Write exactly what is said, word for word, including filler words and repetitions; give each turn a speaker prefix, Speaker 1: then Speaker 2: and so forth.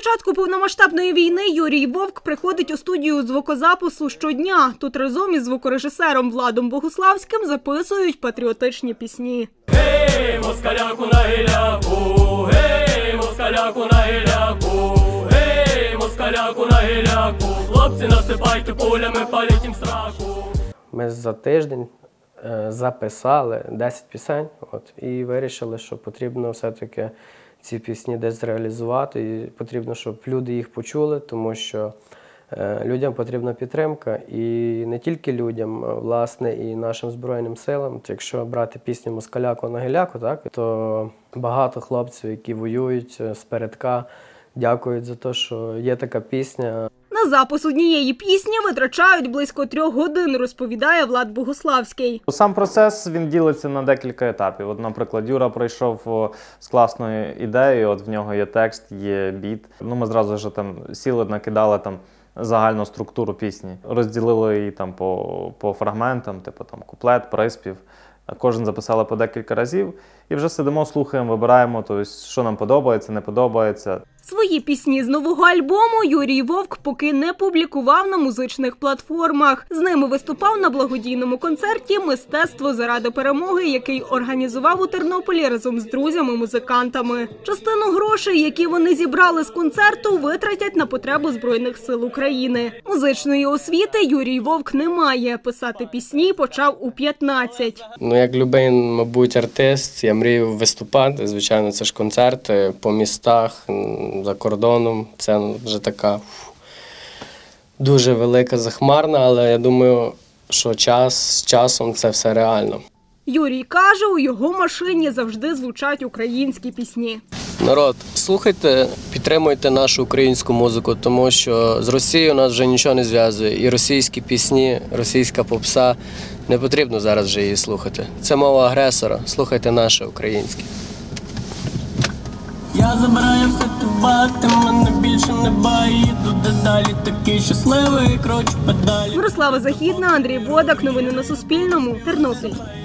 Speaker 1: початку повномасштабної війни Юрій Вовк приходить у студію звукозапису щодня. Тут разом із звукорежисером Владом Богуславським записують патріотичні пісні.
Speaker 2: Гей, москаляку на гіляку, гей, москаляку на гіляку, гей, москаляку на гіляку, хлопці насипайте пулями, паліть їм сраку.
Speaker 3: Ми за тиждень записали десять пісень от, і вирішили, що потрібно все-таки ці пісні десь реалізувати, і потрібно, щоб люди їх почули, тому що е, людям потрібна підтримка, і не тільки людям, а, власне, і нашим Збройним силам. Якщо брати пісню «Москаляку на гіляку», так, то багато хлопців, які воюють спередка, дякують за те, що є така пісня.
Speaker 1: На запис однієї пісні витрачають близько трьох годин, розповідає Влад Богуславський.
Speaker 4: Сам процес, він ділиться на декілька етапів. От, наприклад, Юра прийшов з класною ідеєю, от в нього є текст, є біт. Ну, ми зразу ж там сіли, накидали там загальну структуру пісні. Розділили її там по, по фрагментам, типу там куплет, приспів. Кожен записали по декілька разів і вже сидимо, слухаємо, вибираємо, тобто, що нам подобається, не подобається.
Speaker 1: Свої пісні з нового альбому Юрій Вовк поки не публікував на музичних платформах. З ними виступав на благодійному концерті «Мистецтво заради перемоги», який організував у Тернополі разом з друзями-музикантами. Частину грошей, які вони зібрали з концерту, витратять на потребу Збройних сил України. Музичної освіти Юрій Вовк не має. Писати пісні почав у п'ятнадцять.
Speaker 3: Ну, як любий, мабуть, артист, я мрію виступати. Звичайно, це ж концерти по містах, за кордоном. Це вже така дуже велика, захмарна, але я думаю, що час з часом це все реально.
Speaker 1: Юрій каже, у його машині завжди звучать українські пісні.
Speaker 3: Народ, слухайте, підтримуйте нашу українську музику, тому що з Росією нас вже нічого не зв'язує. І російські пісні, російська попса, не потрібно зараз вже її слухати. Це мова агресора, слухайте наше українське.
Speaker 2: Я забираю все тубати, мене більше не баїду, де далі такий щасливий, крочу педалі.
Speaker 1: Мирослава Західна, Андрій Бодак. Новини на Суспільному. Тернопіль.